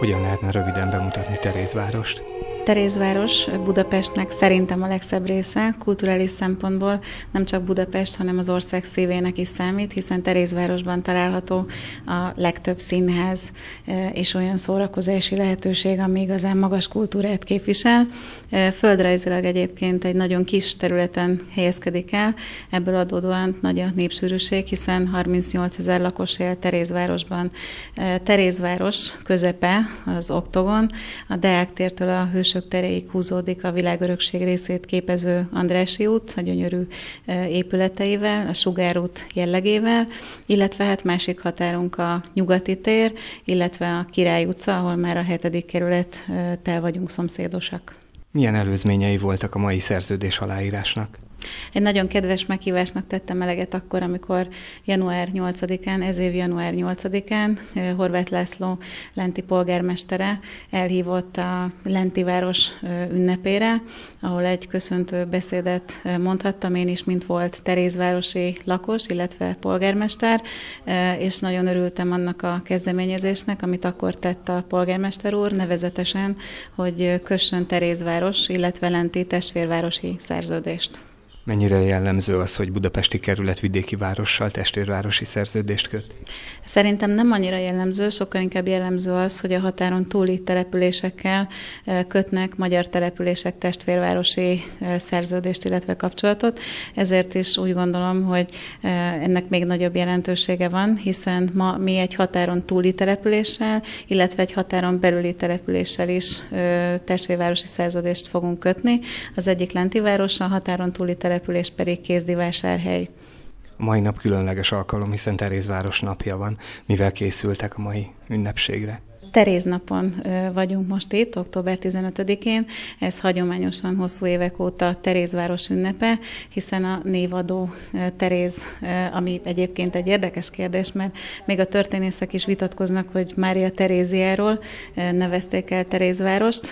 Hogyan lehetne röviden bemutatni Terézvárost? Terézváros Budapestnek szerintem a legszebb része, kulturális szempontból nem csak Budapest, hanem az ország szívének is számít, hiszen Terézvárosban található a legtöbb színház és olyan szórakozási lehetőség, ami igazán magas kultúrát képvisel. Földrajzilag egyébként egy nagyon kis területen helyezkedik el, ebből adódóan nagy a népsűrűség, hiszen 38 000 lakos él Terézvárosban. Terézváros közepe az Oktogon, a Deák tértől a Hősök teréig húzódik a világörökség részét képező Andrássy út, a gyönyörű épületeivel, a Sugárút jellegével, illetve hát másik határunk a Nyugati tér, illetve a Király utca, ahol már a 7. kerülettel vagyunk szomszédosak. Milyen előzményei voltak a mai szerződés aláírásnak? Egy nagyon kedves meghívásnak tettem eleget akkor, amikor január 8-án, ez év január 8-án Horváth László lenti polgármestere elhívott a Lentiváros ünnepére, ahol egy köszöntő beszédet mondhattam én is, mint volt terézvárosi lakos, illetve polgármester, és nagyon örültem annak a kezdeményezésnek, amit akkor tett a polgármester úr, nevezetesen, hogy kössön Terézváros, illetve Lenti testvérvárosi szerződést. Mennyire jellemző az, hogy budapesti kerület vidéki várossal testvérvárosi szerződést köt? Szerintem nem annyira jellemző, sokkal inkább jellemző az, hogy a határon túli településekkel kötnek magyar települések testvérvárosi szerződést, illetve kapcsolatot. Ezért is úgy gondolom, hogy ennek még nagyobb jelentősége van, hiszen ma mi egy határon túli településsel, illetve egy határon belüli településsel is testvérvárosi szerződést fogunk kötni. Az egyik Lentiváros, a határon túli település pedig Kézdivásárhely. A mai nap különleges alkalom, hiszen Terézváros napja van. Mivel készültek a mai ünnepségre? Teréznapon vagyunk most itt, október 15-én. Ez hagyományosan hosszú évek óta Terézváros ünnepe, hiszen a névadó Teréz, ami egyébként egy érdekes kérdés, mert még a történészek is vitatkoznak, hogy Mária Teréziáról nevezték el Terézvárost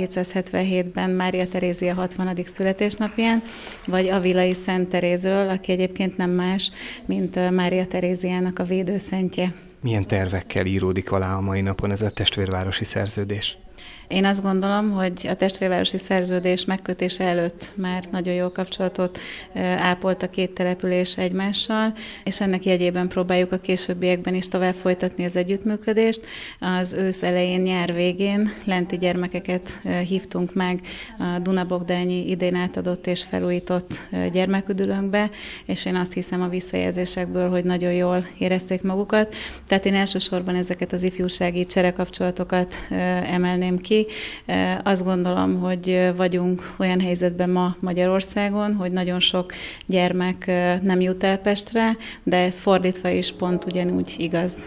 1777-ben Mária Terézia 60. születésnapján, vagy Avilai Szent Terézről, aki egyébként nem más, mint Mária Teréziának a védőszentje. Milyen tervekkel íródik alá a mai napon ez a testvérvárosi szerződés? Én azt gondolom, hogy a testvérvárosi szerződés megkötése előtt már nagyon jó kapcsolatot ápolt a két település egymással, és ennek jegyében próbáljuk a későbbiekben is tovább folytatni az együttműködést. Az ősz elején, nyár végén lenti gyermekeket hívtunk meg a Duna-Bogdányi idén átadott és felújított gyermeküdülőnkbe, és én azt hiszem a visszajelzésekből, hogy nagyon jól érezték magukat. Tehát én elsősorban ezeket az ifjúsági cserekapcsolatokat emelném ki. Azt gondolom, hogy vagyunk olyan helyzetben ma Magyarországon, hogy nagyon sok gyermek nem jut el Pestre, de ez fordítva is pont ugyanúgy igaz.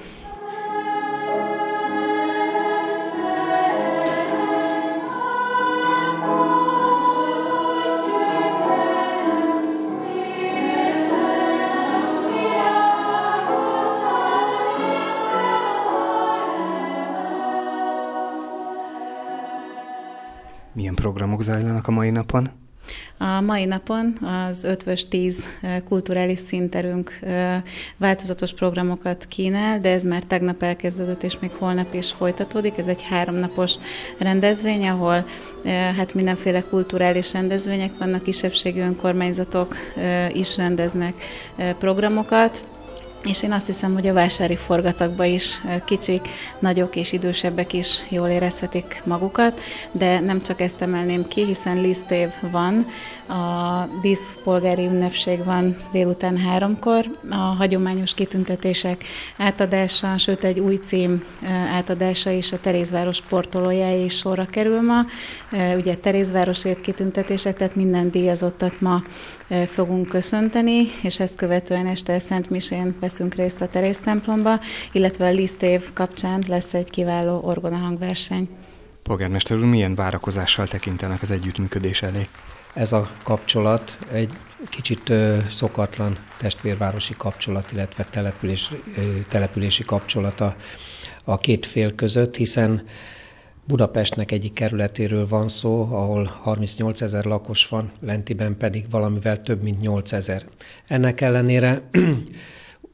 Milyen programok zajlanak a mai napon? A mai napon az Ötvös 10 kulturális színterünk változatos programokat kínál, de ez már tegnap elkezdődött, és még holnap is folytatódik. Ez egy 3 napos rendezvény, ahol hát mindenféle kulturális rendezvények vannak, kisebbségi önkormányzatok is rendeznek programokat. És én azt hiszem, hogy a vásári forgatagban is kicsik, nagyok és idősebbek is jól érezhetik magukat, de nem csak ezt emelném ki, hiszen lisztév van, a díszpolgári ünnepség van délután 3-kor, a hagyományos kitüntetések átadása, sőt egy új cím átadása is, a Terézváros sportolójáé is sorra kerül ma. Ugye Terézvárosért kitüntetések, tehát minden díjazottat ma fogunk köszönteni, és ezt követően este szentmisén veszünk részt a Teréz templomba, illetve a lisztév kapcsán lesz egy kiváló orgonahangverseny. Polgármester úr, milyen várakozással tekintenek az együttműködés elé? Ez a kapcsolat egy kicsit szokatlan testvérvárosi kapcsolat, illetve települési kapcsolata a két fél között, hiszen Budapestnek egyik kerületéről van szó, ahol 38 000 lakos van, Lentiben pedig valamivel több mint 8 000. Ennek ellenére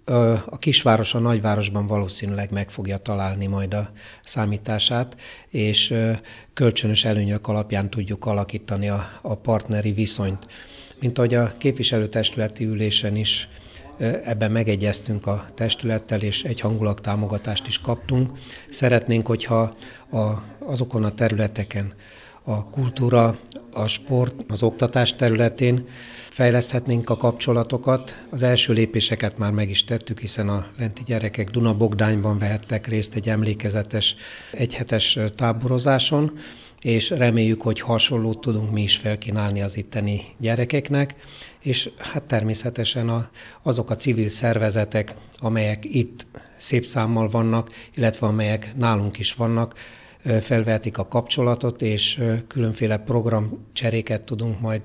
A kisváros a nagyvárosban valószínűleg meg fogja találni majd a számítását, és kölcsönös előnyök alapján tudjuk alakítani a partneri viszonyt. Mint ahogy a képviselőtestületi ülésen is ebben megegyeztünk a testülettel, és egyhangulag támogatást is kaptunk. Szeretnénk, hogyha azokon a területeken, a kultúra, a sport, az oktatás területén fejleszthetnénk a kapcsolatokat. Az első lépéseket már meg is tettük, hiszen a lenti gyerekek Duna-Bogdányban vehettek részt egy emlékezetes egyhetes táborozáson, és reméljük, hogy hasonlót tudunk mi is felkínálni az itteni gyerekeknek, és hát természetesen azok a civil szervezetek, amelyek itt szép számmal vannak, illetve amelyek nálunk is vannak, felvehetik a kapcsolatot, és különféle programcseréket tudunk majd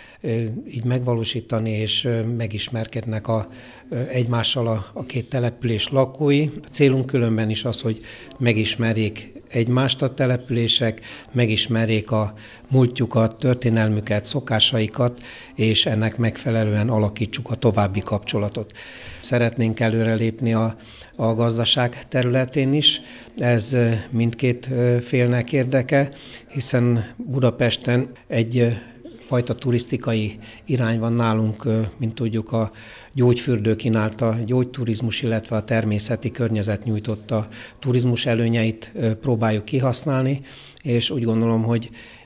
így megvalósítani, és megismerkednek egymással a két település lakói. A célunk különben is az, hogy megismerjék egymást a települések, megismerjék a múltjukat, történelmüket, szokásaikat, és ennek megfelelően alakítsuk a további kapcsolatot. Szeretnénk előrelépni a gazdaság területén is. Ez mindkét félnek érdeke, hiszen Budapesten egy fajta turisztikai irány van nálunk, mint tudjuk, a gyógyfürdő kínálta gyógyturizmus, illetve a természeti környezet nyújtotta turizmus előnyeit próbáljuk kihasználni, és úgy gondolom, hogy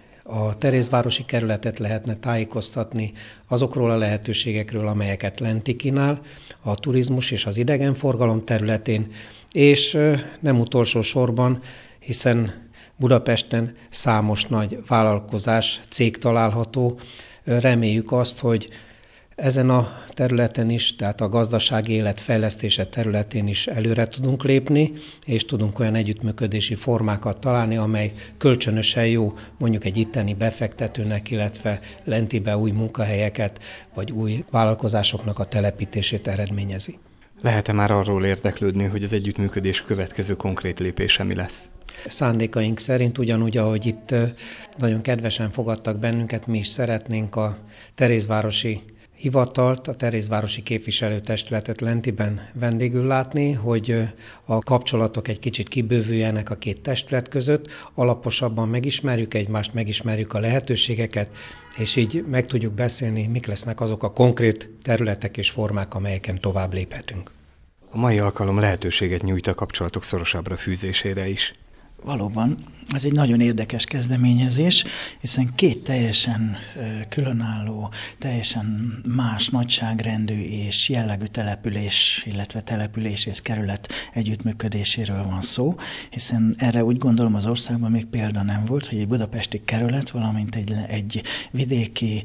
a Terézvárosi kerületet lehetne tájékoztatni azokról a lehetőségekről, amelyeket Lenti kínál, a turizmus és az idegenforgalom területén, és nem utolsó sorban, hiszen Budapesten számos nagy vállalkozás, cég található. Reméljük azt, hogy ezen a területen is, tehát a gazdasági élet fejlesztése területén is előre tudunk lépni, és tudunk olyan együttműködési formákat találni, amely kölcsönösen jó mondjuk egy itteni befektetőnek, illetve Lentibe új munkahelyeket, vagy új vállalkozásoknak a telepítését eredményezi. Lehet-e már arról érdeklődni, hogy az együttműködés következő konkrét lépése mi lesz? Szándékaink szerint ugyanúgy, ahogy itt nagyon kedvesen fogadtak bennünket, mi is szeretnénk a Terézvárosi hivatalt, a Terézvárosi képviselőtestületet Lentiben vendégül látni, hogy a kapcsolatok egy kicsit kibővüljenek a két testület között, alaposabban megismerjük egymást, megismerjük a lehetőségeket, és így meg tudjuk beszélni, mik lesznek azok a konkrét területek és formák, amelyeken tovább léphetünk. A mai alkalom lehetőséget nyújt a kapcsolatok szorosabbra fűzésére is. Valóban, ez egy nagyon érdekes kezdeményezés, hiszen két teljesen különálló, teljesen más nagyságrendű és jellegű település, illetve település és kerület együttműködéséről van szó, hiszen erre úgy gondolom az országban még példa nem volt, hogy egy budapesti kerület, valamint egy vidéki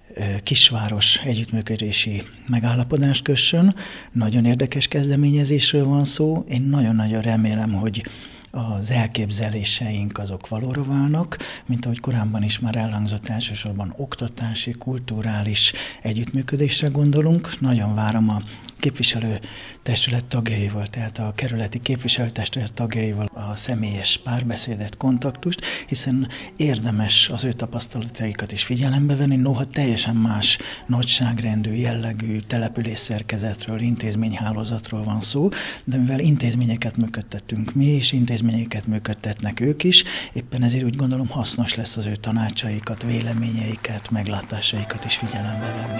kisváros együttműködési megállapodást kössön. Nagyon érdekes kezdeményezésről van szó. Én nagyon-nagyon remélem, hogy az elképzeléseink azok valóra válnak, mint ahogy korábban is már elhangzott, elsősorban oktatási, kulturális együttműködésre gondolunk. Nagyon várom a képviselőtestület tagjaival, tehát a kerületi képviselőtestület tagjaival a személyes párbeszédet, kontaktust, hiszen érdemes az ő tapasztalataikat is figyelembe venni, noha teljesen más nagyságrendű, jellegű településszerkezetről, intézményhálózatról van szó, de mivel intézményeket működtettünk mi is, intézményeket működtetnek ők is, éppen ezért úgy gondolom hasznos lesz az ő tanácsaikat, véleményeiket, meglátásaikat is figyelembe venni.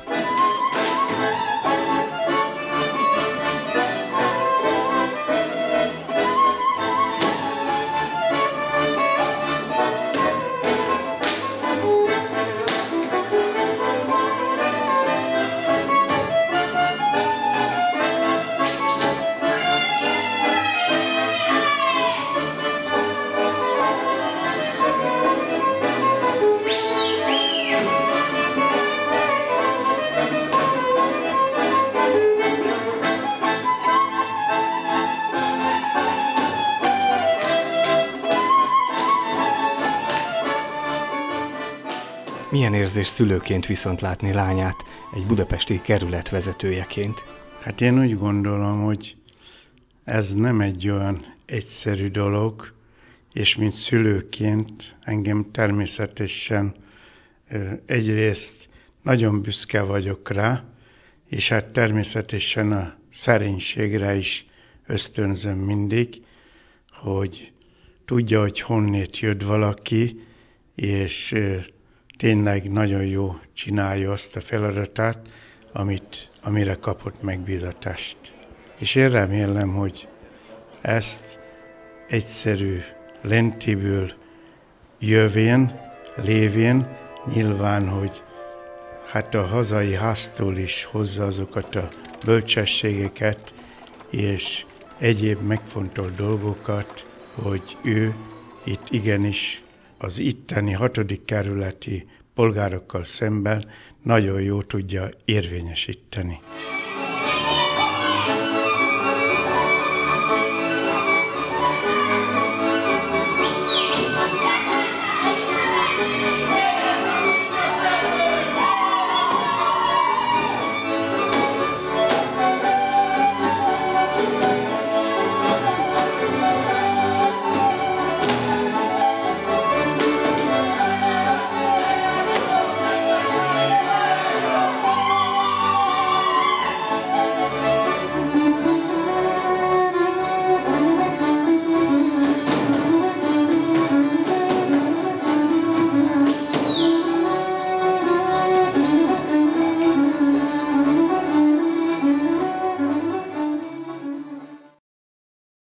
Milyen érzés szülőként viszont látni lányát egy budapesti kerület vezetőjeként? Hát én úgy gondolom, hogy ez nem egy olyan egyszerű dolog, és mint szülőként engem természetesen egyrészt nagyon büszke vagyok rá, és hát természetesen a szerénységre is ösztönzöm mindig, hogy tudja, hogy honnét jött valaki, és tényleg nagyon jó csinálja azt a feladatát, amire kapott megbízatást. És én remélem, hogy ezt egyszerű lentiből jövén, lévén, nyilván, hogy hát a hazai háztól is hozza azokat a bölcsességeket és egyéb megfontolt dolgokat, hogy ő itt igenis az itteni 6. kerületi polgárokkal szemben nagyon jól tudja érvényesíteni.